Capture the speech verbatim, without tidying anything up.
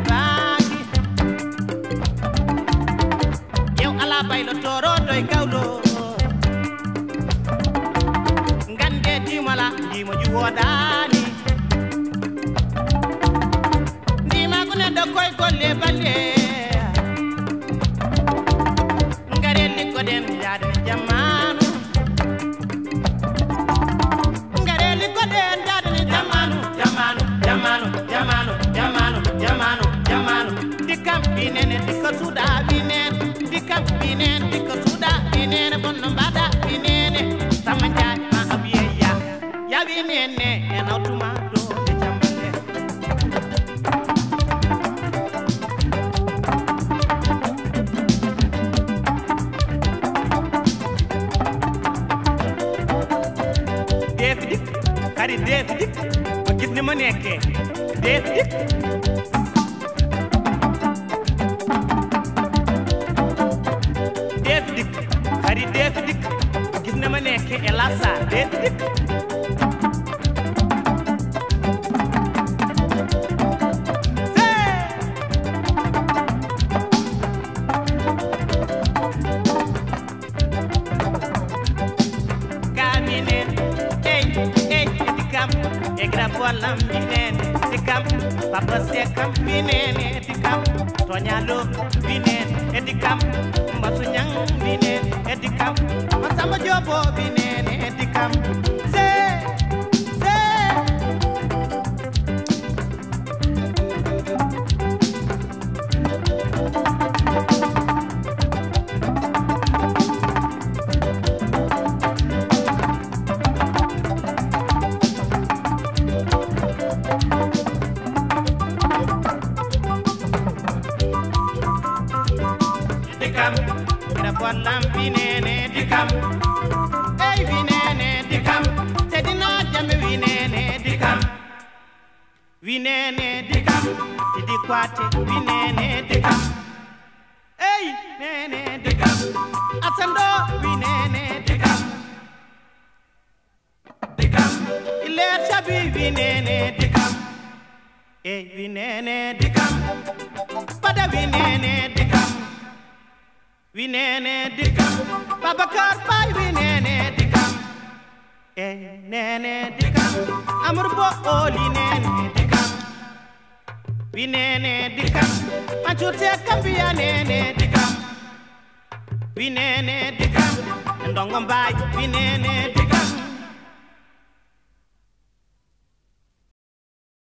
jabaki yow ala baylo toro doy gawlo ngande dimala dimo ju wodani ndima ko neddo koy golle bande ngare liggo den yaade jamanu ngare liggo den yaade jamanu jamanu jamanu jamanu jamanu jamanu jamanu dikam binene dikko suda binene dikam binene dikko suda binene bonno bada binene samanja ma abiya ya binene en automa do de jamale def dik kari def dik ko gis ni ma nekke def dik def dik kari def dik ko gis ni ma nekke elasa def dik Walam binene dikam papa sekam binene dikam tonyalo binene dikam masunyang binene dikam masama jobo binene dikam se se Walam binene dikam ey binene dikam sedina jame binene dikam binene dikam idi kwate binene dikam ey nene dikam asando binene dikam dikam ile chabi binene dikam ey binene dikam pada binene dikam winene dikam Babakar Bay winene dikam eh nene dikam Amur Bo oli nene dikam winene dikam Manchute Kambia nene dikam winene dikam Ndongo Bay winene dikam